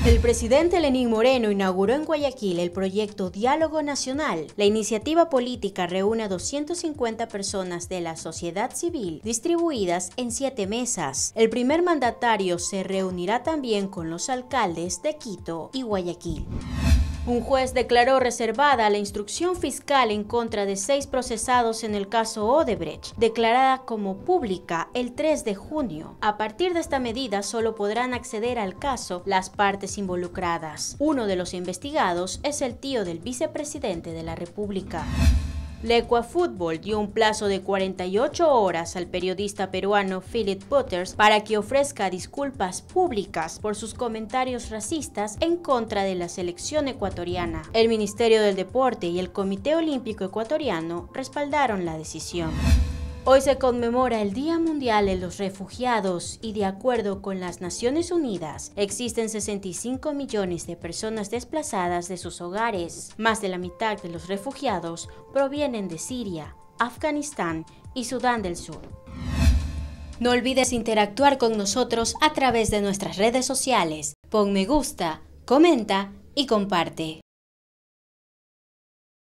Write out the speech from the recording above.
El presidente Lenín Moreno inauguró en Guayaquil el proyecto Diálogo Nacional. La iniciativa política reúne a 250 personas de la sociedad civil distribuidas en 7 mesas. El primer mandatario se reunirá también con los alcaldes de Quito y Guayaquil. Un juez declaró reservada la instrucción fiscal en contra de 6 procesados en el caso Odebrecht, declarada como pública el 3 de junio. A partir de esta medida solo podrán acceder al caso las partes involucradas. Uno de los investigados es el tío del vicepresidente de la República. L'Equafútbol dio un plazo de 48 horas al periodista peruano Philip Butters para que ofrezca disculpas públicas por sus comentarios racistas en contra de la selección ecuatoriana. El Ministerio del Deporte y el Comité Olímpico Ecuatoriano respaldaron la decisión. Hoy se conmemora el Día Mundial de los Refugiados y de acuerdo con las Naciones Unidas, existen 65 millones de personas desplazadas de sus hogares. Más de la mitad de los refugiados provienen de Siria, Afganistán y Sudán del Sur. No olvides interactuar con nosotros a través de nuestras redes sociales. Pon me gusta, comenta y comparte.